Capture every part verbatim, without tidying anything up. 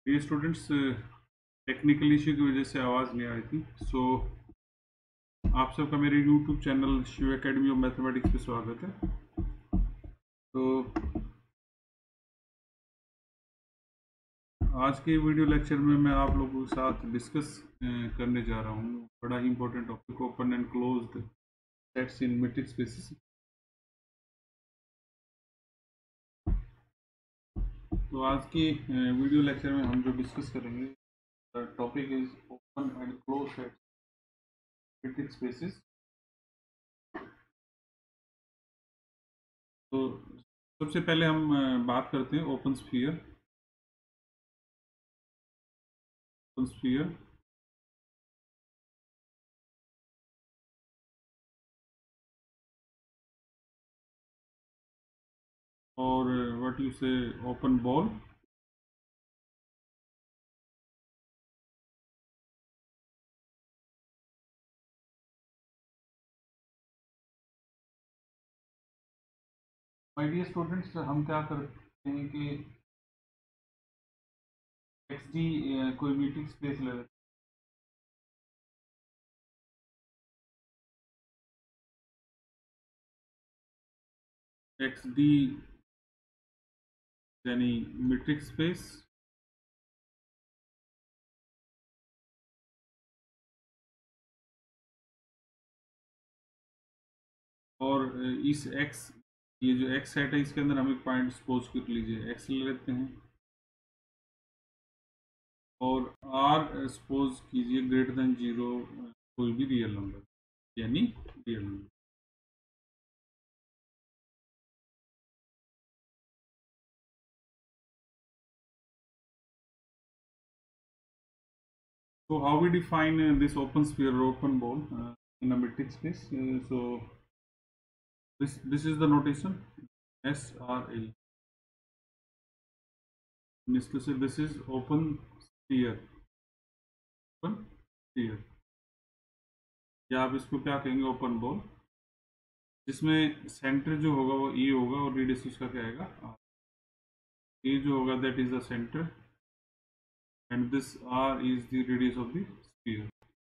ये students technical issue की वजह से आवाज़ नहीं आ रही थी। सो आप सबका मेरे YouTube channel Shiv academy of mathematics पे स्वागत है। तो आज के वीडियो लेक्चर में मैं आप लोगों के साथ डिस्कस करने जा रहा हूँ बड़ा ही important topic, open and closed sets in metrics spaces. तो आज के वीडियो लेक्चर में हम जो डिस्कस करेंगे topic is open and close sets metrics spaces. तो सबसे पहले हम अ, बात करते हैं ओपन स्फीयर। ओपन स्फीयर और what you say open ball. My dear students, हम क्या करते हैं कि एक्स डी कोई मीटिंग स्पेस ले लेते हैं। एक्स डी यानी मीट्रिक स्पेस, और इस एक्स ये जो एक्स सेट है इसके अंदर हम एक पॉइंट सपोज कर लीजिए एक्स ले लेते हैं, और आर सपोज कीजिए ग्रेटर देन जीरो कोई भी रियल नंबर यानी real number. So how we define uh, this open sphere or open ball uh, in a metric space? Uh, so this this is the notation S R A. Means to say this is open sphere, open sphere, या आप इसको क्या कहेंगे open ball, जिसमें centre जो होगा वो E होगा और रेडियस उसका क्या आएगा R. A जो होगा that is the centre and this R is the radius of the sphere.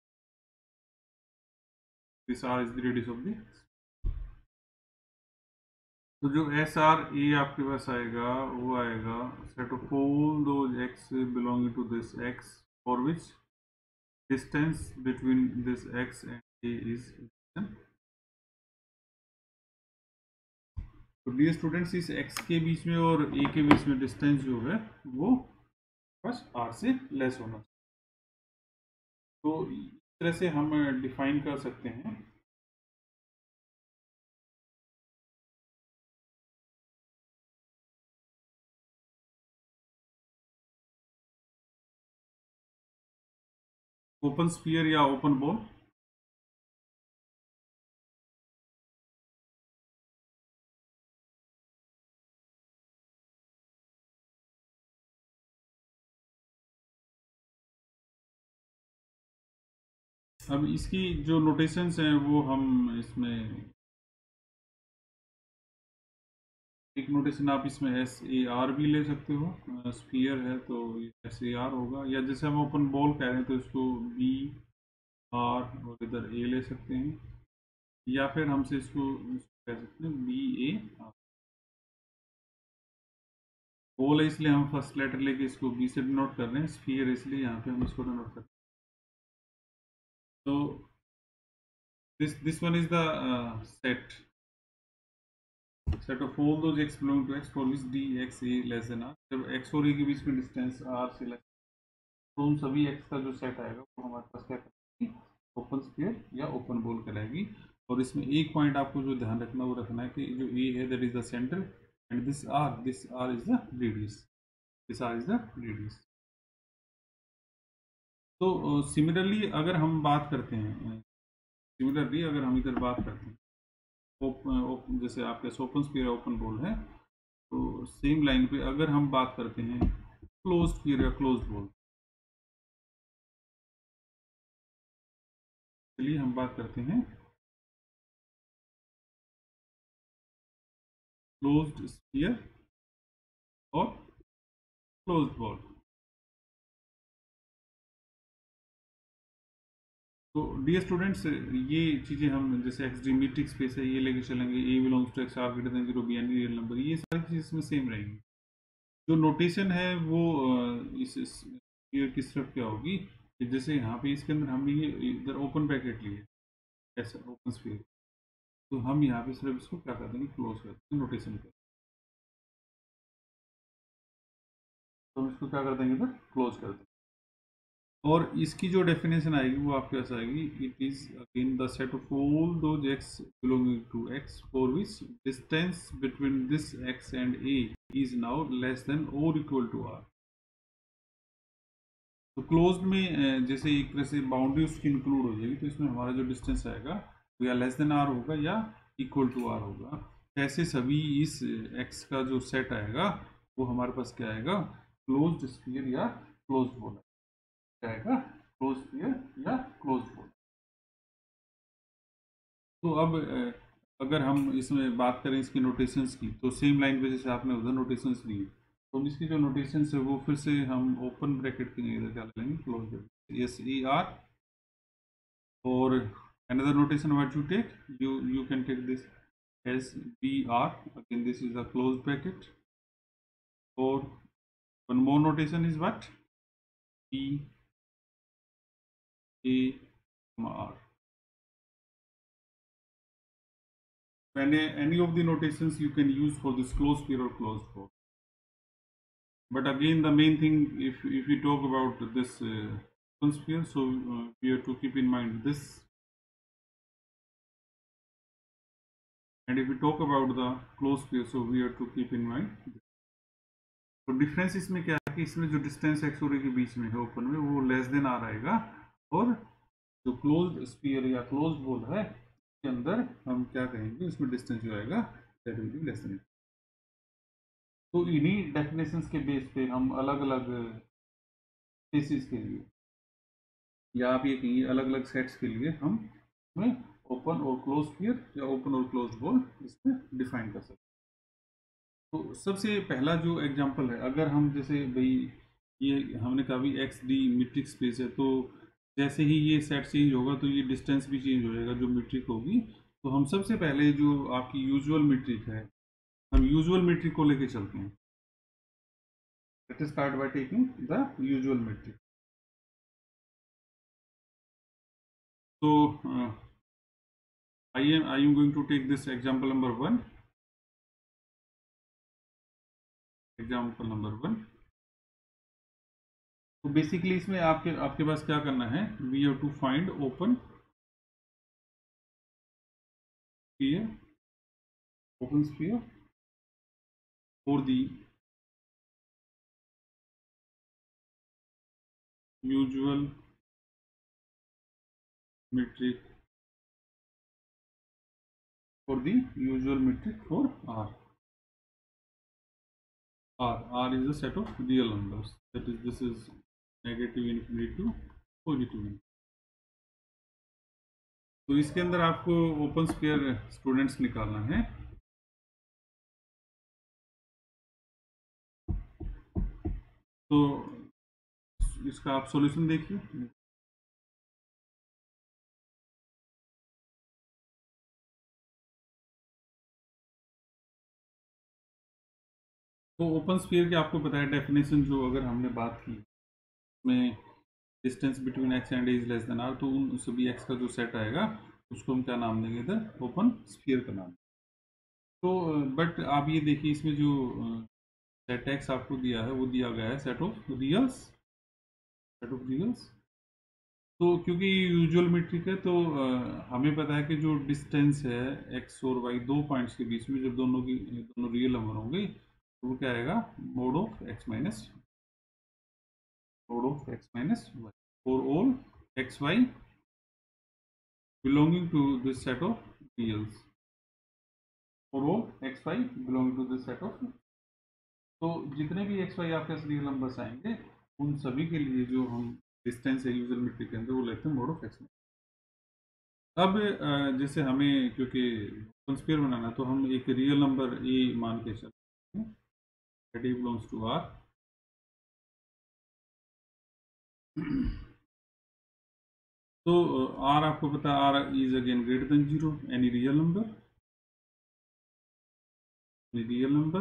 This R is the radius of the. तो जो एस आर ए आपके पास आएगा वो आएगा set of all those x belonging to this X for which distance between this X and A is. तो dear students, इस X के बीच में और ए के बीच में डिस्टेंस जो है वो बस आर से लेस होना चाहिए। तो इस तरह से हम डिफाइन कर सकते हैं ओपन स्फीयर या ओपन बॉल। अब इसकी जो नोटेशंस हैं वो हम इसमें एक नोटेशन आप इसमें एस ए आर भी ले सकते हो, स्फीयर है तो एस ए आर होगा, या जैसे हम ओपन बॉल कह रहे हैं तो इसको बी आर और इधर ए ले सकते हैं, या फिर हमसे इसको, इसको कह सकते हैं बी ए आर। बॉल है इसलिए हम फर्स्ट लेटर लेके इसको बी से डिनोट कर रहे हैं, स्फीयर इसलिए यहाँ पे हम इसको डिनोट कर रहे हैं। तो this this one is the set set of all those x belong to X for which D X A less than R. जब एक्स और ए के बीच में डिस्टेंस आर से लेस, तो उन सभी एक्स का जो सेट आएगा वो हमारे पास क्या करेगी, ओपन स्फीयर या ओपन बॉल कहलाएगी। और इसमें एक पॉइंट आपको जो ध्यान रखना वो रखना है कि जो ए है that is the centre and this R this R is the radius, this R is the radius. तो सिमिलरली uh, अगर हम बात करते हैं सिमिलरली अगर हम इधर बात करते हैं ओपन ओपन जैसे आपके ओपन स्फीयर ओपन बॉल है, तो सेम लाइन पे अगर हम बात करते हैं क्लोज स्फीयर या क्लोज बॉल, चलिए हम बात करते हैं क्लोज्ड स्फीयर और क्लोज्ड बॉल। तो डियर स्टूडेंट्स, ये चीज़ें हम जैसे एक्स डी मीट्रिक स्पेस है ये लेके चलेंगे, A belongs to X R greater than zero be any real number, ये सारी चीज़ इसमें सेम रहेंगी। जो नोटेशन है वो अ, इस स्फीयर की तरफ क्या होगी कि जैसे यहाँ पे इसके अंदर हमने ये इधर ओपन ब्रैकेट लिए, ऐसा ओपन स्फीयर, तो हम यहाँ पे सिर्फ इसको क्या कर देंगे, क्लोज कर देंगे नोटेशन पे। तो हम इसको क्या कर देंगे, इधर क्लोज कर देंगे। और इसकी जो डेफिनेशन आएगी वो आपके पास आएगी, it is again the set of all those x belonging to X for which distance between this X and A is now less than और इक्वल टू आर। तो क्लोज्ड में जैसे एक तरह से बाउंड्री उसकी इंक्लूड हो जाएगी, तो इसमें हमारा जो डिस्टेंस आएगा वो या लेस देन आर होगा या इक्वल टू आर होगा। ऐसे सभी इस एक्स का जो सेट आएगा वो हमारे पास क्या आएगा, क्लोज्ड स्फीयर या क्लोज्ड बॉल आएगा, क्लोज स्फीयर या क्लोज बॉल। तो अब अगर हम इसमें बात करें इसकी नोटेशंस की, तो सेम लाइन पे जैसे आपने उधर नोटेशंस ली, तो इसकी जो नोटेशंस है वो फिर से हम ओपन ब्रैकेट की जगह क्या लेंगे, क्लोज ब्रैकेट, एस ई आर। और another notation what you take, you you can take this as B R, again this is a closed bracket. Or one more notation is what, B A R. Any any of the notations you can use for this closed sphere or closed ball. But again the main thing, if if we talk about this uh, open sphere, so uh, we have to keep in mind this, and if we talk about the closed sphere, so we have to keep in mind this. तो difference इसमें क्या है कि इसमें जो distance x और A के बीच में है ओपन में वो लेस देन आर आएगा, और जो क्लोज्ड स्फीयर या क्लोज्ड बॉल है के अंदर हम क्या कहेंगे, इसमें डिस्टेंस जो आएगा that will be less than. तो इन्हीं डेफिनेशंस के बेस पे हम अलग अलग केसेस के लिए, या आप ये कहिए अलग अलग सेट्स के लिए, हम इसमें ओपन और क्लोज स्फीयर या ओपन और क्लोज बॉल इसमें डिफाइन कर सकते हैं। तो सबसे पहला जो एग्जांपल है, अगर हम जैसे भाई ये हमने कहा भी एक्स डी मीट्रिक स्पेस है, तो जैसे ही ये सेट चेंज होगा तो ये डिस्टेंस भी चेंज हो जाएगा जो मीट्रिक होगी। तो हम सबसे पहले जो आपकी यूजुअल मीट्रिक है, हम यूजुअल मीट्रिक को लेके चलते हैं। Let us start by taking the usual metric. तो I am I am going to take this example number one. Example number one, तो बेसिकली इसमें आपके आपके पास क्या करना है, we have to find open sphere, open sphere for the usual metric, for the usual metric for R. R R is a set of real numbers, that is this is negative infinity to positive infinity. तो इसके अंदर आपको open sphere students निकालना है। तो इसका आप solution देखिए। तो ओपन स्फीयर की आपको पता है डेफिनेशन, जो अगर हमने बात की में distance between x and is less than r, तो उन सभी एक्स का जो सेट आएगा उसको हम क्या नाम देंगे, इधर ओपन स्फीयर का नाम। तो बट आप ये देखिए इसमें जो सेट एक्स आपको दिया है वो दिया गया है set of reals, set of reals. तो क्योंकि यूजुअल मीट्रिक है, तो आ, हमें पता है कि जो डिस्टेंस है एक्स और वाई दो पॉइंट्स के बीच में, जब दोनों की दोनों रियल नंबर होंगे तो वो क्या आएगा, mod of x minus mod of x minus y for all x y belonging to this set of reals, for all x y belonging to this set of. तो जितने भी एक्स वाई आपके real numbers आएंगे उन सभी के लिए जो हम डिस्टेंस है यूजुअल मीट्रिक के अंदर वो लेते हैं मोड ऑफ एक्स। अब जैसे हमें क्योंकि ओपन स्फीयर बनाना, तो हम एक रियल नंबर ए मान के चलते हैं, दैट बिलोंग्स टू आर। तो आर आपको पता है, r is again greater than zero, any real number, any real number.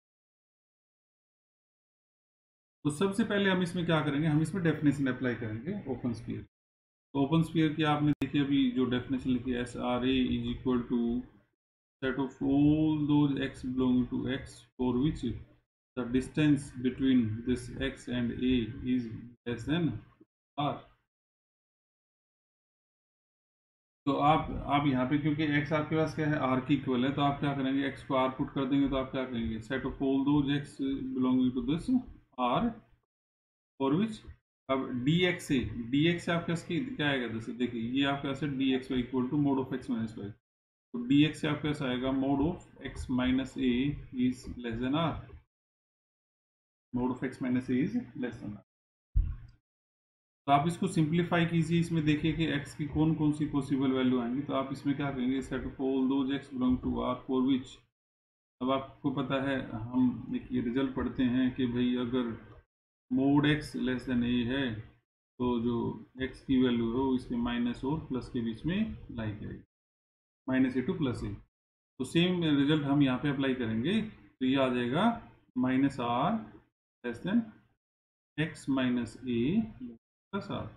तो सबसे पहले हम इसमें क्या करेंगे, हम इसमें डेफिनेशन अप्लाई करेंगे ओपन स्फीयर। तो ओपन स्फीयर की आपने देखी अभी जो डेफिनेशन लिखी है, S r a is equal to set of all those x belonging to x for which the distance between this x and a is less than r। तो आप आप यहाँ पे क्योंकि x आपके पास क्या है, r की इक्वल है, तो आप क्या करेंगे, x को r पुट कर देंगे, तो आप क्या करेंगे, set of all those x belonging to this r for which, अब dx से dx से आपके पास क्या आएगा, जैसे देखिए ये आपके पास है dx y equal to mod of x minus y, तो dx से आपके पास आएगा mod of x minus a is less than r, mod of x minus a is less than r। तो आप इसको सिंप्लीफाई कीजिए, इसमें देखिए कि x की कौन कौन सी पॉसिबल वैल्यू आएंगी, तो आप इसमें क्या करेंगे, set of all those x belong to r for which, अब आपको पता है हम एक ये रिजल्ट पढ़ते हैं कि भाई अगर mod x less than a है तो जो x की वैल्यू है वो इसके माइनस और प्लस के बीच में लाई करेगी, minus a to plus a. तो सेम रिजल्ट हम यहाँ पे अप्लाई करेंगे, तो ये आ जाएगा minus r less than x minus a plus r.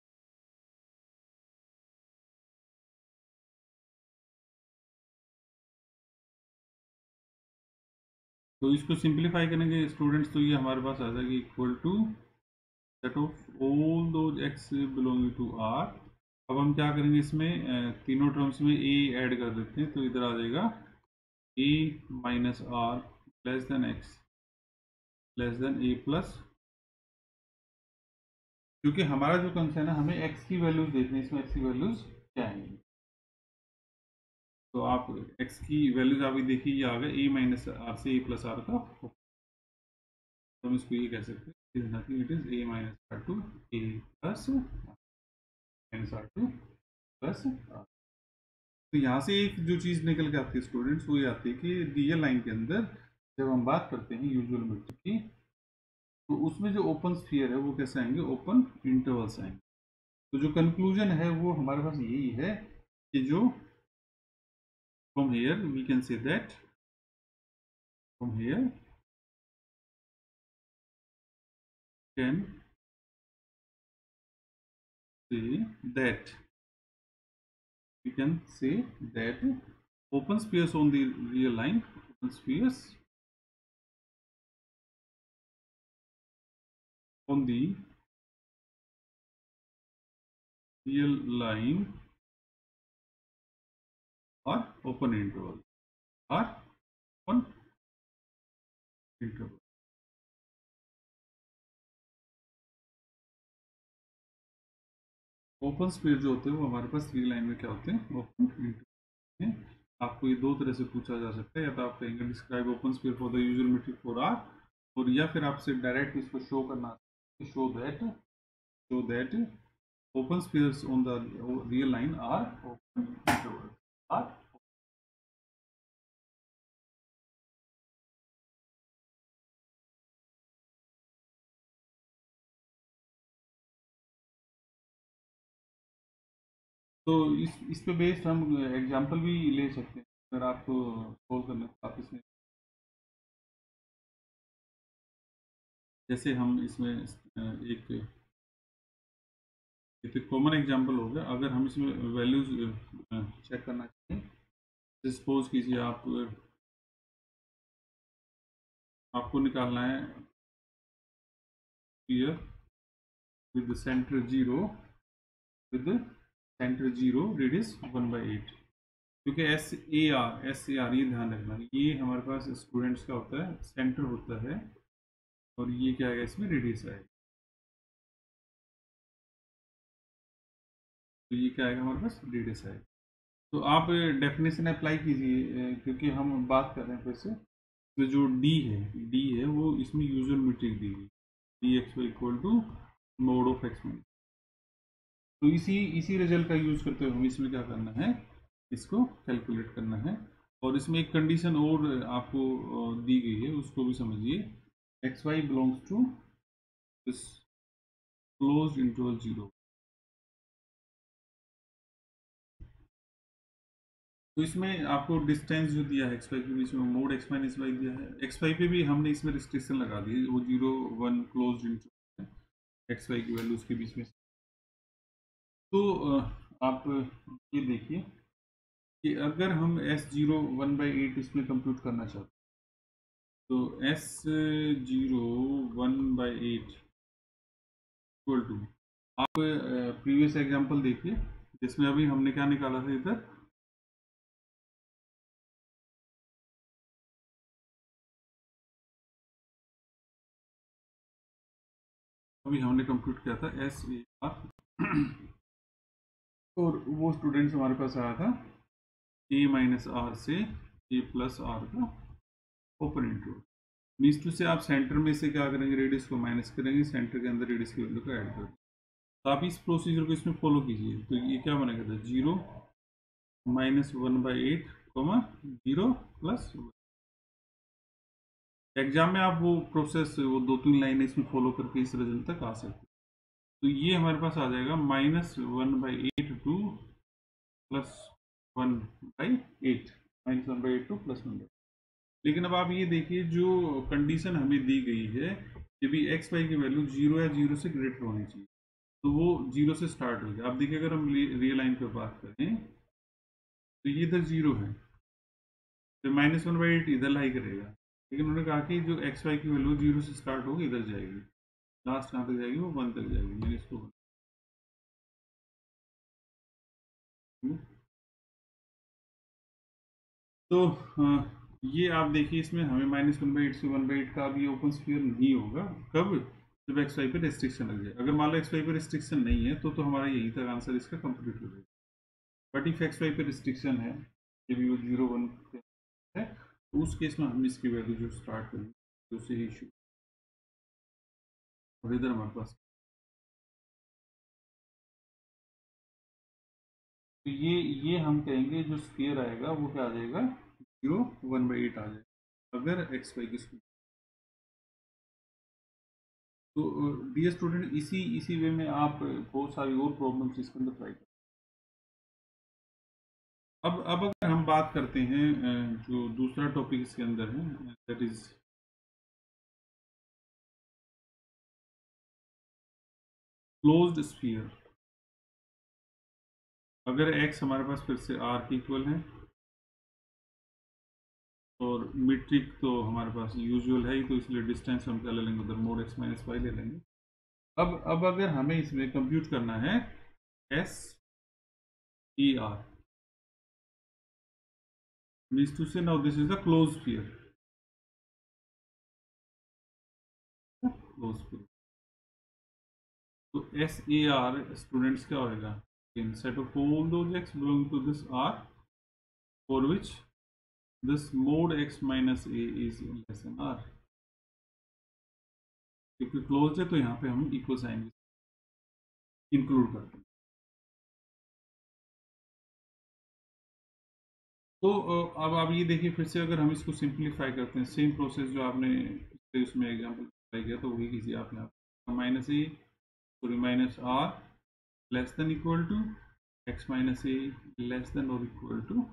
तो इसको सिंप्लीफाई करेंगे स्टूडेंट्स, तो ये हमारे पास आ जाएगी equal to set of all those x belonging to r. अब हम क्या करेंगे, इसमें तीनों टर्म्स में ए ऐड कर देते हैं, तो इधर आ जाएगा a minus r less than x less than a plus, क्योंकि हमारा जो कंसर्न है हमें x की वैल्यूज देखनी है, इसमें x की वैल्यूज क्या आएंगी। तो आप x की वैल्यूज अभी देखिए, ये आ गए a माइनस आर से a प्लस आर का, तो हम इसको ये कह सकते हैं is nothing, it is a minus r to a plus minus r to plus r. तो यहाँ से एक जो चीज़ निकल के आती है स्टूडेंट्स, वो ये आती है कि रियल लाइन के अंदर जब हम बात करते हैं यूजुअल मेट्रिक की, तो उसमें जो ओपन स्फीयर है वो कैसे आएंगे, ओपन इंटरवल्स आएंगे। तो जो कंक्लूजन है वो हमारे पास यही है कि जो from here we can say that from here can say that we can say that open spheres on the real line, open spheres on the real line are open interval, are open interval। Open sphere जो होते हैं वो हमारे पास real line में क्या होते हैं, open interval हैं। आपको ये दो तरह से पूछा जा सकता है, या तो आप कहेंगे describe open sphere for the usual metric for r, और या फिर आपसे डायरेक्ट इसको शो करना, show that show that open spheres on the real line are open interval, are तो इस इस पे बेस्ड हम एग्जांपल भी ले सकते हैं, अगर आपको सोल्व करने को आप इसमें, जैसे हम इसमें एक एक कॉमन एग्जांपल हो गया, अगर हम इसमें वैल्यूज चेक करना चाहें, सपोज कीजिए आप आपको निकालना है here with the center zero, with the center zero radius one by eight, क्योंकि S a r S a r ये ध्यान रखना, ये हमारे पास स्टूडेंट्स का होता है, सेंटर होता है, और ये क्या आएगा, इसमें रेडियस आएगा, तो ये क्या आएगा हमारे पास, रेडियस आएगा। तो आप डेफिनेशन अप्लाई कीजिए, क्योंकि हम बात कर रहे हैं फिर से, तो जो डी है डी है वो इसमें यूजुअल मेट्रिक दी गई, d x y equal to mod of x minus, तो इसी इसी रिजल्ट का यूज करते हुए हमें इसमें क्या करना है, इसको कैलकुलेट करना है। और इसमें एक कंडीशन और आपको दी गई है, उसको भी समझिए, x y belongs to this closed interval zero, तो इसमें आपको डिस्टेंस जो दिया है एक्स वाई के बीच में, मोड एक्स माइनस वाई दिया है। एक्स वाई पे भी हमने इसमें रिस्ट्रिक्शन लगा दी है, वो zero one close x y की वैल्यूज के बीच में। तो आप ये देखिए कि अगर हम S zero one by eight इसमें कंप्यूट करना चाहते हैं, तो S zero one by eight equal to, आप प्रीवियस एग्जांपल देखिए जिसमें अभी हमने क्या निकाला था इधर, अभी हमने कंप्यूट किया था एस ए आर और वो स्टूडेंट्स हमारे पास आया था ए माइनस आर से ए प्लस आर का ओपन इंटरवल। मीन्स टू से आप सेंटर में से क्या करेंगे, रेडियस को माइनस करेंगे, सेंटर के अंदर रेडियस की वैल्यू को ऐड करेंगे। तो आप इस प्रोसीजर को इसमें फॉलो कीजिए। तो ये क्या बनेगा था, zero minus one by eight comma zero plus. Exam में आप वो प्रोसेस, वो दो तीन लाइन इसमें फॉलो करके इस रिजल्ट तक आ सकते। तो ये हमारे पास आ जाएगा minus one by eight to plus one by eight, minus one by eight to plus one by. लेकिन अब आप ये देखिए जो कंडीशन हमें दी गई है कि भी एक्स वाई की वैल्यू जीरो या जीरो से ग्रेटर होनी चाहिए, तो वो जीरो से स्टार्ट होगी। आप देखिए अगर हम रियल लाइन पर बात करें तो ये इधर जीरो है, तो माइनस वन बाई एट इधर लाई करेगा। लेकिन उन्होंने कहा कि जो एक्स वाई की वैल्यू जीरो से स्टार्ट होगी इधर जाएगी, लास्ट कहाँ तक जाएगी, वो वन तक जाएगी। मैंने इसको तो हाँ, ये आप देखिए इसमें हमें माइनस वन बाई एट से वन बाई एट का अभी ओपन स्फीयर नहीं होगा। कब, जब एक्स वाई पे रिस्ट्रिक्शन लग जाए। अगर मान लो एक्स वाई पे रिस्ट्रिक्शन नहीं है तो तो हमारा यही तक आंसर इसका कंप्लीट हो जाएगा। बट इफ एक्स वाई पे रिस्ट्रिक्शन है, जब वो जीरो वन है, तो उस केस में हम इसकी वैल्यू जो स्टार्ट करेंगे तो उससे ही इशू। और इधर हमारे पास तो ये ये हम कहेंगे जो स्फीयर आएगा वो क्या आ जाएगा, जीरो वन बाई एट आ जाएगा अगर एक्स वाई की स्पीड। तो डियर स्टूडेंट, इसी इसी वे में आप बहुत सारी और प्रॉब्लम्स इसके अंदर ट्राई करें। अब अब अगर हम बात करते हैं अ, जो दूसरा टॉपिक इसके अंदर है, दैट इज क्लोज्ड स्फीयर। अगर x हमारे पास फिर से r के इक्वल है और मीट्रिक तो हमारे पास यूजुअल है ही, तो इसलिए डिस्टेंस हम क्या ले लेंगे उधर, मोड एक्स माइनस वाई ले लेंगे। अब अब अगर हमें इसमें कंप्यूट करना है S E r, means to से now this is the close sphere, close sphere. तो एस ए आर स्टूडेंट्स क्या होगा, in set of all those x belong to this r for which this mod x minus a is less than r. क्योंकि close है तो यहाँ पे हम equal sign include करते हैं। तो अ, अब आप ये देखिए फिर से अगर हम इसको सिंप्लीफाई करते हैं, सेम प्रोसेस जो आपने पिछले उसमें एग्जाम्पल अप्लाई किया तो वही कीजिए आप यहाँ। Minus a sorry minus r less than equal to x minus a less than और इक्वल टू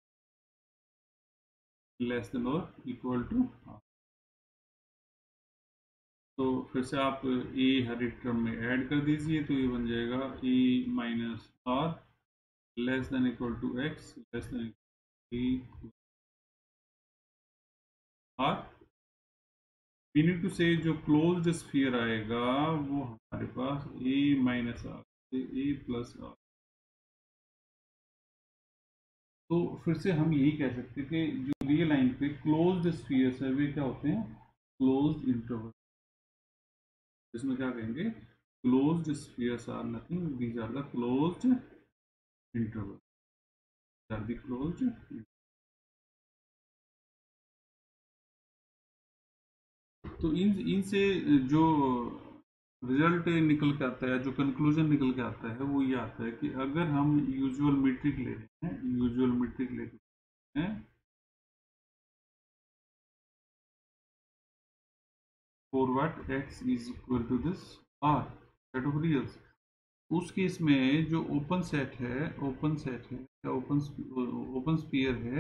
लेस देन और इक्वल टू आर। तो फिर से आप ए हर एक टर्म में ऐड कर दीजिए, तो ये बन जाएगा a minus r less than equal to x less than r. Meaning to से जो क्लोज्ड स्फीयर आएगा वो हमारे पास ए माइनस आर से ए प्लस आर। तो फिर से हम यही कह सकते हैं कि जो रियल लाइन पे क्लोज्ड स्फीयर्स है वे क्या होते हैं, क्लोज्ड इंटरवल। इसमें क्या कहेंगे, closed spheres are nothing, these are the closed interval, are the closed. तो इन इनसे जो रिजल्ट निकल के आता है, जो कंक्लूजन निकल के आता है वो ये आता है कि अगर हम यूजुअल मीट्रिक ले रहे हैं, यूजुअल मीट्रिक ले रहे हैं for what x is equal to this r set of reals, उस केस में जो ओपन सेट है ओपन सेट है या ओपन ओपन स्फीयर है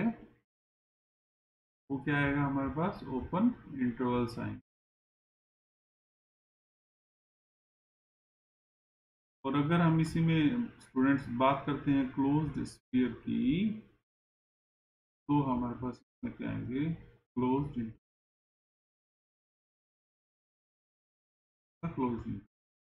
वो क्या आएगा हमारे पास ओपन इंटरवल्स आएंगे। और अगर हम इसी में स्टूडेंट्स बात करते हैं क्लोज्ड स्फीयर की तो हमारे पास इसमें क्या आएंगे क्लोज्ड क्लोज्ड।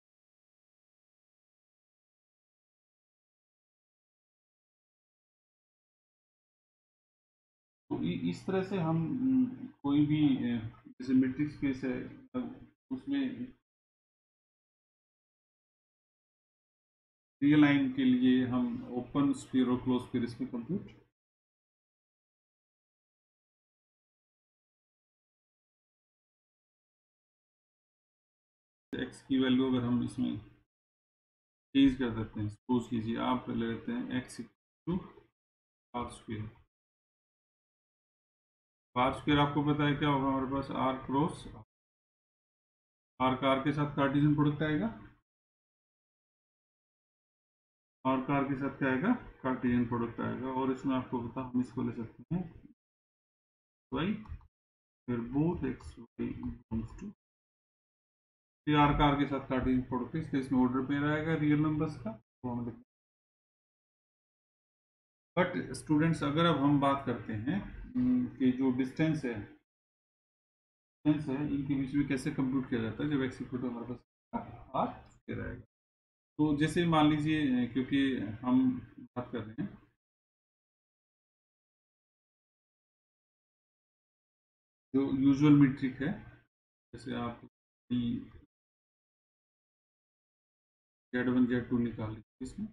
तो इस तरह से हम कोई भी जैसे मैट्रिक्स केस है उसमें रियल लाइन के लिए हम ओपन स्फीयर और क्लोज स्फीयर इसमें कंप्यूट एक्स की वैल्यू अगर हम इसमें चेंज कर देते हैं सपोज कीजिए आप ले लेते हैं x to r square. R square आपको पता है क्या होगा हमारे पास आर क्रॉस आर का आर के साथ कार्टेशियन प्रोडक्ट आएगा आर का आर के साथ क्या आएगा कार्टेशियन प्रोडक्ट आएगा। और इसमें आपको पता हम इसको ले सकते हैं वाई फिर both x y belongs to r का आर के साथ कार्टेशियन प्रोडक्ट इसलिए इसमें ऑर्डर पेयर आएगा रियल नंबर्स का तो हम लिखते हैं। बट स्टूडेंट्स अगर अब हम बात करते हैं कि जो डिस्टेंस है डिस्टेंस है इनके बीच में कैसे कंप्यूट किया जाता है जब एक्स इक्वल टू हमारे पास आर स्क्वायर आएगा। तो जैसे मान लीजिए क्योंकि हम बात कर रहे हैं जो यूजुअल मीट्रिक है जैसे आप जेड वन जेड टू निकाल लीजिए इसमें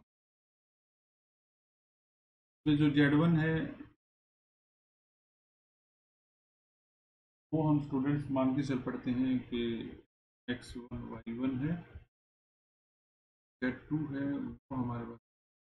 जो जेड वन है वो हम स्टूडेंट्स मान के चल पड़ते हैं कि एक्स वन वाई वन है जेड टू है वो हमारे पास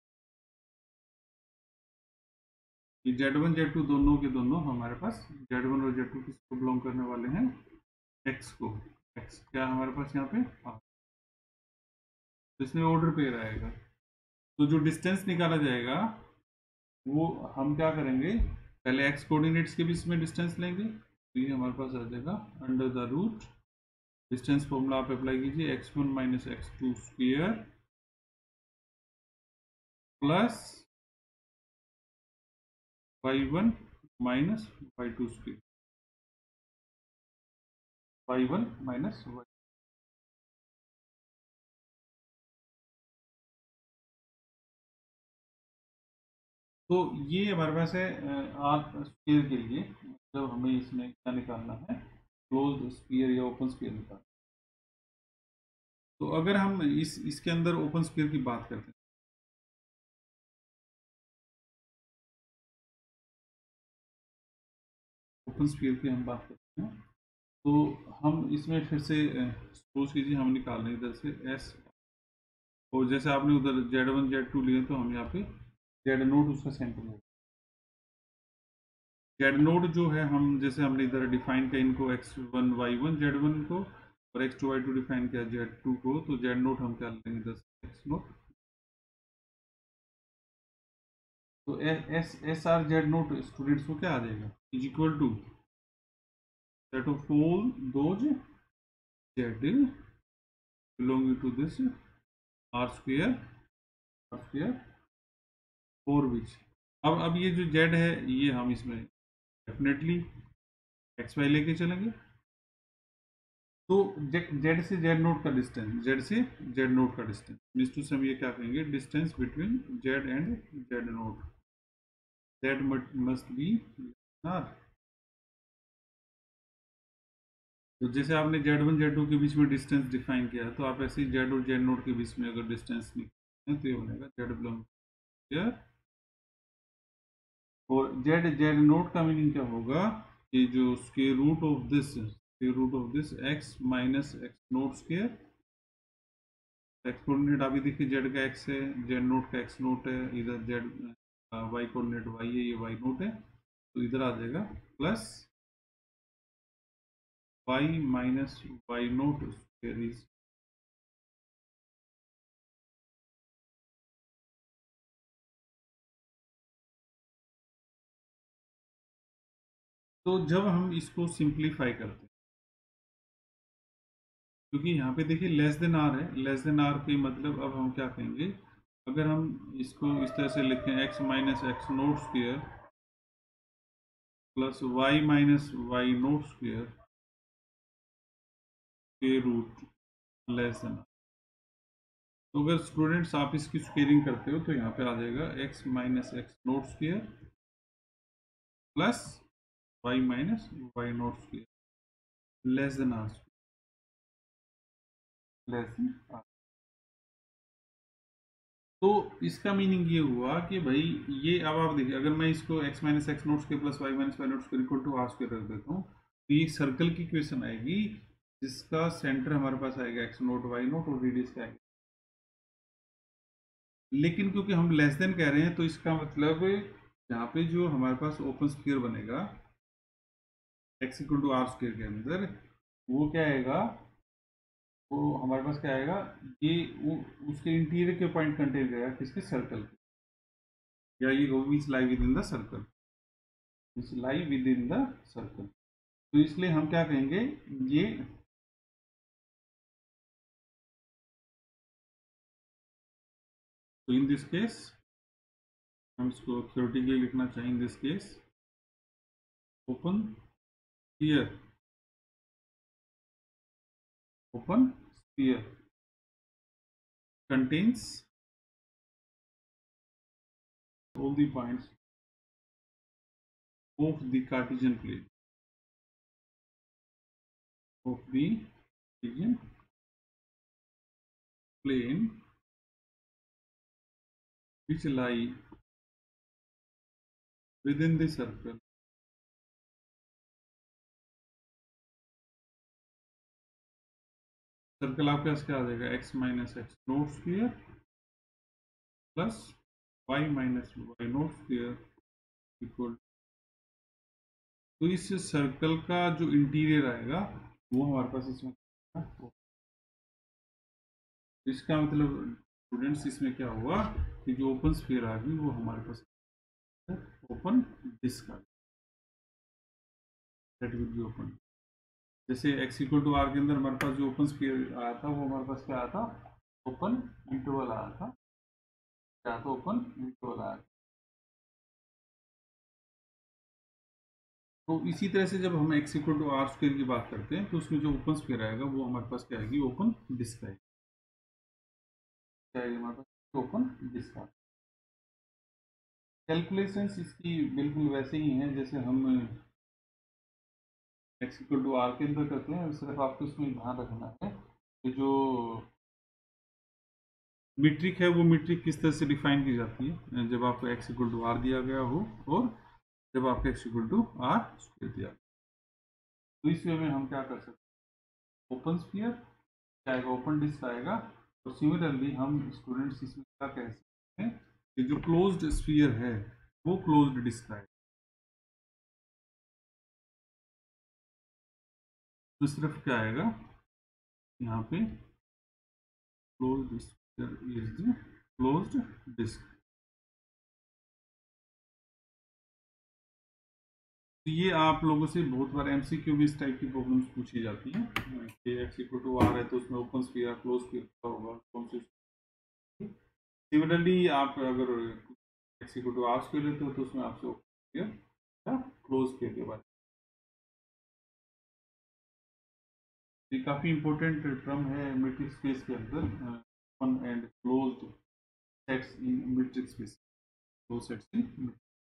ये जेड वन जेड टू दोनों के दोनों हमारे पास जेड वन और जेड टू किसको बिलोंग करने वाले हैं एक्स को। एक्स क्या हमारे पास यहाँ पे हाँ तो इसमें ऑर्डर पेयर आएगा। तो जो डिस्टेंस निकाला जाएगा वो हम क्या करेंगे पहले एक्स कोऑर्डिनेट्स के बीच में डिस्टेंस लेंगे तो ये हमारे पास आ जाएगा under the root distance formula आप अप्लाई कीजिए x one minus x two square plus y one minus y two square y one minus y. तो ये हमारे पास है आर स्क्वेयर के लिए मतलब हमें इसमें क्या निकालना है क्लोज्ड स्फीयर या ओपन स्फीयर निकालना। तो अगर हम इस इसके अंदर ओपन स्फीयर की बात करते हैं ओपन स्फीयर की हम बात करते हैं तो हम इसमें फिर से सपोज कीजिए हम निकाल रहे हैं इधर से एस और जैसे आपने उधर जेड वन जेड टू लिए तो हम यहाँ पे जेड नोट उसका सेंटर है जेड नोट जो है हम जैसे हमने इधर डिफाइन किया इनको x one y one z one को और x two y two define किया जेड टू को तो जेड नोट हम क्या लेंगे इधर एक्स नोट तो S S r z not students को क्या आ जाएगा is equal to set of all those z belonging to this r square r square for which अब अब ये जो जेड है ये हम इसमें डेफिनेटली एक्स वाई लेके चलेंगे तो जेड से जेड नोट का डिस्टेंस जेड से जेड नोट का डिस्टेंस मीन्स टू से हम ये क्या कहेंगे distance between Z and Z naught that must be R. तो जैसे आपने जेड वन जेड टू के बीच में डिस्टेंस डिफाइन किया तो आप ऐसे ही जेड और जेड नोट के बीच में अगर डिस्टेंस निकालें तो ये बनेगा जेड बिलोंग हियर और जेड जेड नोट का मीनिंग क्या होगा कि जो square root of this square root of this x minus x note square x coordinate अभी देखिए जेड का एक्स है जेड नोट का एक्स नोट है इधर जेड वाई कोऑर्डिनेट वाई है ये वाई नोट है तो इधर आ जाएगा plus y minus y note square is तो जब हम इसको सिंप्लीफाई करते हैं, क्योंकि यहाँ पे देखिए लेस देन आर है, लेस देन आर के मतलब अब हम क्या कहेंगे, अगर हम इसको इस तरह से लिखें x minus x not square plus y minus y not square के रूट लेस देन, तो अगर स्टूडेंट्स आप इसकी स्क्वेयरिंग करते हो तो यहाँ पे आ जाएगा x minus x not square plus y minus y not square less than r, less than r. तो इसका मीनिंग ये हुआ कि भाई ये, अब आप देखिए अगर मैं इसको x minus x note square plus y minus y note square equal to r square रख देता हूँ, तो ये सर्कल की इक्वेशन आएगी जिसका सेंटर हमारे पास आएगा एक्स नोट वाई नोट और रेडियस क्या आएगा। लेकिन क्योंकि हम लेस देन कह रहे हैं तो इसका मतलब यहाँ पे जो हमारे पास ओपन स्फीयर बनेगा x equal to r square के अंदर, वो क्या आएगा, वो हमारे पास क्या आएगा, ये वो उसके इंटीरियर के पॉइंट कंटेन करेगा किसके, सर्कल, या ये which lie within the circle, which lie within the circle. तो इसलिए हम क्या कहेंगे, ये तो इन दिस केस हम इसको थ्योरेटिकली लिखना चाहिए, in this case open sphere, open sphere contains all the points of the Cartesian plane, of the Cartesian plane which lie within the circle, circle आपके पास क्या आ जाएगा, x minus x note square plus y minus y note square equal, तो इस circle का जो interior आएगा वो हमारे पास इसमें, इसका मतलब स्टूडेंट्स इसमें क्या हुआ कि जो ओपन स्फीयर आ गई वो हमारे पास ओपन डिस्क आ गई, दैट विल बी ओपन। जैसे x इक्वल टू आर के अंदर हमारे पास जो ओपन स्फीयर आया था वो हमारे पास क्या आया था, ओपन इंटरवल आया था, क्या था, ओपन इंटरवल आया था। तो इसी तरह से जब हम x equal to r square की बात करते हैं तो उसमें जो ओपन स्फीयर आएगा वो हमारे पास क्या आएगी, ओपन डिस्क आएगी, क्या आएगी हमारे पास, ओपन डिस्क। कैलकुलेशंस इसकी बिल्कुल वैसे ही हैं जैसे हम x इक्वल टू आर के अंदर करते हैं, सिर्फ आपको इसमें ध्यान रखना है कि जो मीट्रिक है वो मीट्रिक किस तरह से डिफाइन की जाती है, जब आपको x इक्वल टू आर दिया गया हो और जब आपको x equal to r square दिया, तो इस वे में हम क्या कर सकते हैं, ओपन स्फीयर क्या आएगा, ओपन डिस्क आएगा। और सिमिलरली हम स्टूडेंट्स इसमें क्या कह सकते हैं कि जो क्लोज्ड स्फीयर है वो क्लोज्ड डिस्क आएगा, तो सिर्फ क्या आएगा यहाँ पे, closed sphere is the closed disc. तो ये आप लोगों से बहुत बार एमसीक्यू में इस टाइप की प्रॉब्लम्स पूछी जाती हैं कि एक्स इक्वल टू आर है तो उसमें ओपन स्फीयर क्लोज स्फीयर क्या होगा, कौन सी। सिमिलरली आप अगर x equal to r square लेते हो तो उसमें आपसे ओपन स्फीयर या क्लोज स्फीयर के बारे में, काफ़ी इंपॉर्टेंट टर्म है मीट्रिक स्पेस के अंदर, open and closed sets in metric space, close sets in.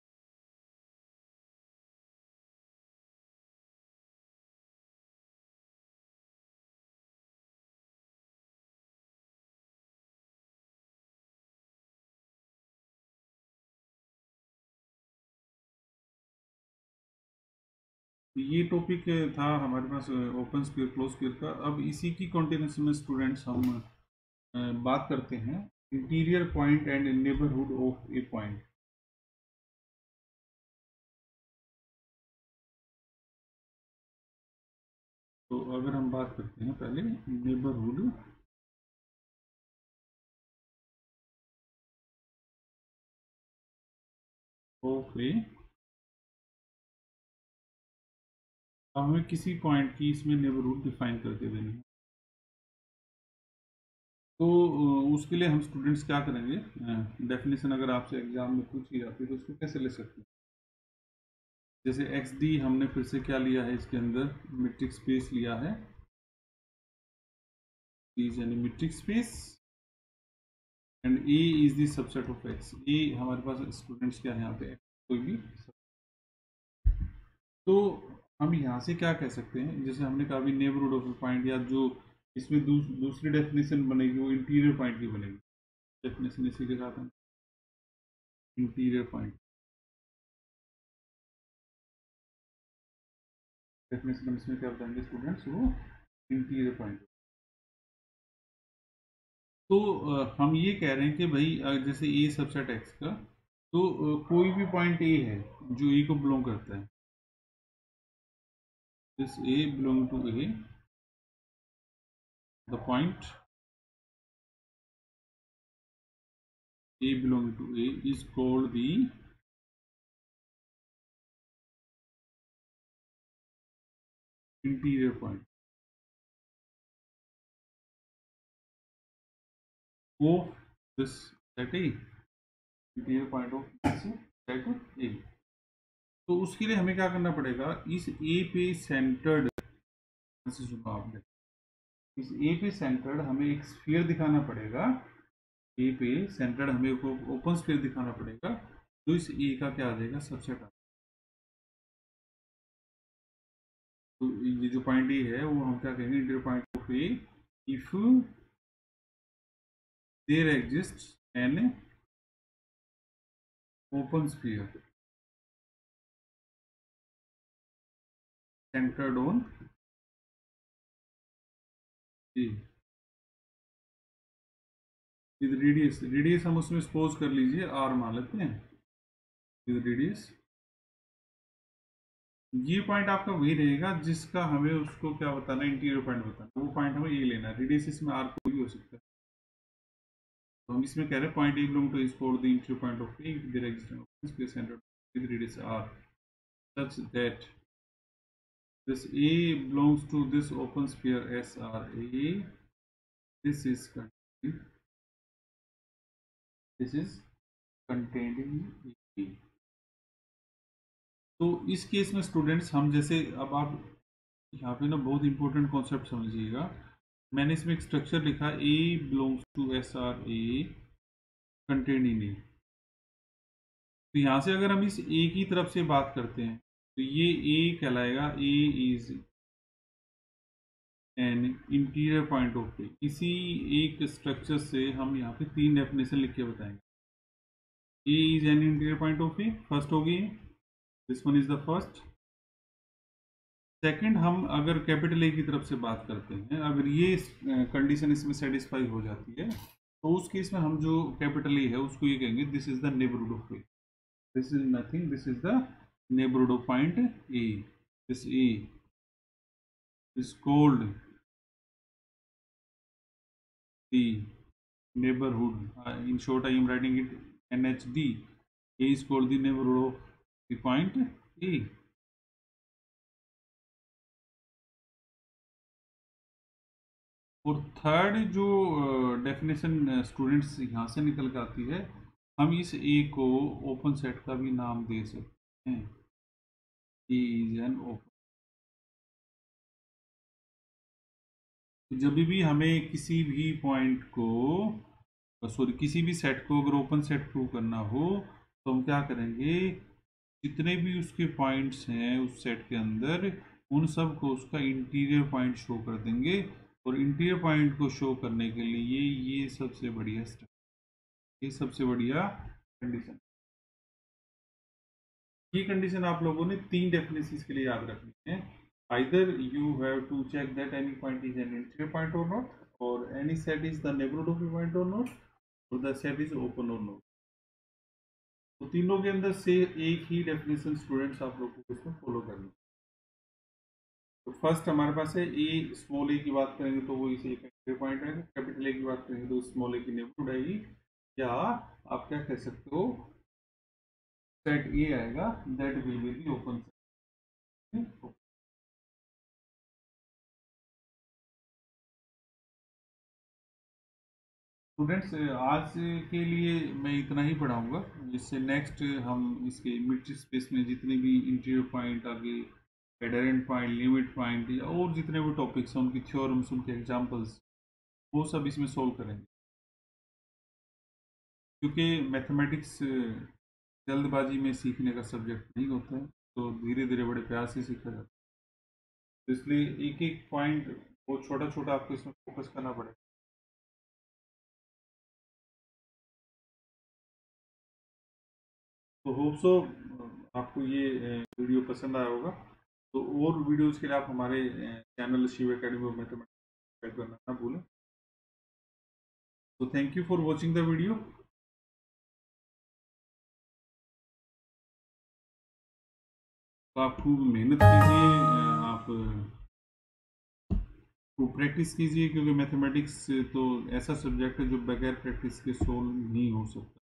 ये टॉपिक था हमारे पास ओपन स्क्वायर क्लोज स्क्वायर का। अब इसी की कंटिन्यूएशन में स्टूडेंट्स हम अ, बात करते हैं interior point and neighbourhood of a point. तो अगर हम बात करते हैं पहले नेबरहुड ऑफ ए अब हमें किसी पॉइंट की इसमें नेबरहुड डिफाइन करके देनी है। तो उसके लिए हम स्टूडेंट्स क्या करेंगे, डेफिनेशन अगर आपसे एग्जाम में पूछी जाती है तो उसको कैसे ले सकते हैं। जैसे एक्स डी हमने फिर से क्या लिया है, इसके अंदर मीट्रिक स्पेस लिया है, यानी metric space, and A is the subset of X. A हमारे पास स्टूडेंट्स क्या है यहाँ पे, कोई भी। तो हम यहाँ से क्या कह सकते हैं, जैसे हमने कहा अभी नेबरहुड ऑफ पॉइंट, या जो इसमें दू, दूसरी डेफिनेशन बनेगी वो इंटीरियर पॉइंट की बनेगी। डेफिनेशन इसी के साथ हम इंटीरियर पॉइंट डेफिनेशन हम इसमें क्या बताएंगे स्टूडेंट्स, वो इंटीरियर पॉइंट। तो अ, हम ये कह रहे हैं कि भाई अ, जैसे ए सबसेट एक्स का, तो अ, कोई भी पॉइंट ए है जो ए को बिलोंग करता है, this A belong to A, the point A belong to A is called the interior point of this set A, interior point of this set A. तो उसके लिए हमें क्या करना पड़ेगा, इस ए पे सेंटर्ड, सुनो आपने, इस ए पे सेंटर्ड हमें एक स्फीयर दिखाना पड़ेगा। ए पे सेंटर्ड हमें ओपन स्फीयर दिखाना पड़ेगा, तो इस ए का क्या आ जाएगा, सबसेट आ। तो ये जो पॉइंट ए है वो हम क्या कहेंगे, interior point of A if there exist an open sphere centred on A with radius, radius हम उसमें सपोज कर लीजिए आर मान लेते हैं, विद रेडियस। ये पॉइंट आपका वही रहेगा जिसका हमें उसको क्या बताना है, इंटीरियर पॉइंट बताना, वो पॉइंट हमें ये लेना है। रेडियस इसमें आर कोई भी हो सकता है, तो हम इसमें कह रहे हैं point A belong to is for the interior point of A there exist space centre with radius r such that this A belongs to this open sphere S R A. This is contained. This is contained in A. तो इस case में students हम जैसे, अब आप यहाँ पे ना बहुत इंपॉर्टेंट कॉन्सेप्ट समझिएगा। मैंने इसमें एक स्ट्रक्चर लिखा, A belongs to S r A contained in A. तो यहाँ से अगर हम इस ए की तरफ से बात करते हैं तो ये ए कहलाएगा, A is an interior point of A. इसी एक स्ट्रक्चर से हम यहाँ पे तीन डेफिनेशन लिख के बताएंगे। A is an interior point of A, first होगी, this one is the first. Second, हम अगर कैपिटल ए की तरफ से बात करते हैं, अगर ये कंडीशन इसमें सेटिस्फाई हो जाती है तो उस केस में हम जो कैपिटल ए है उसको ये कहेंगे this is the neighbourhood of A, this is nothing, this is the neighbourhood of point A, this A is called the neighborhood. Uh, in short, I am writing it N H D. A is called the neighborhood of the point A. और third जो definition students यहाँ से निकल के आती है, हम इस ए को ओपन सेट का भी नाम दे सकते हैं, ए इज एन ओपन। जब भी हमें किसी भी पॉइंट को, सॉरी किसी भी सेट को अगर ओपन सेट प्रूव करना हो तो हम क्या करेंगे, जितने भी उसके पॉइंट्स हैं उस सेट के अंदर, उन सब को उसका इंटीरियर पॉइंट शो कर देंगे। और इंटीरियर पॉइंट को शो करने के लिए ये सबसे बढ़िया स्टेप, ये सबसे बढ़िया कंडीशन। ये कंडीशन आप लोगों ने तीन डेफिनेशंस के लिए याद रखनी है। Either you have to check that any point is an interior point or not, or any set is the neighbourhood of a point or not, or the set is open or not. तो तीनों के अंदर से एक ही definition students आप लोगों को इसमें फॉलो करनी। तो फर्स्ट हमारे पास है ए, स्मॉल ए की बात करेंगे तो वो इसे एक पॉइंट है, कैपिटल ए की बात करेंगे तो स्मॉल ए की नेबरहुड आएगी, या आप क्या कह सकते हो, सेट ए आएगा, that will be the open set. Students, आज के लिए मैं इतना ही पढ़ाऊंगा। इससे नेक्स्ट हम इसके मीट्रिक स्पेस में जितने भी इंटीरियर पॉइंट, आगे एडहेरेंट पॉइंट, लिमिट पॉइंट या और जितने भी टॉपिक्स हैं उनकी थ्योरम्स, उनके एग्जांपल्स, वो सब इसमें सोल्व करेंगे। क्योंकि मैथमेटिक्स जल्दबाजी में सीखने का सब्जेक्ट नहीं होता है, तो धीरे धीरे बड़े प्यार से सीखा जाता है। तो इसलिए एक एक पॉइंट बहुत छोटा छोटा आपको इसमें फोकस करना पड़ेगा। तो होप सो आपको ये वीडियो पसंद आया होगा। तो और वीडियोस के लिए आप हमारे channel Shiv academy of Mathematics subscribe करना ना भूलें। तो thank you for watching the video. तो आप खूब मेहनत कीजिए, आप खूब प्रैक्टिस कीजिए, क्योंकि मैथमेटिक्स तो ऐसा सब्जेक्ट है जो बगैर प्रैक्टिस के सोल्व नहीं हो सकता।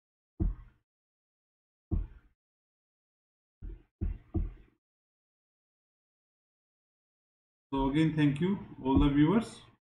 So again, thank you all the viewers.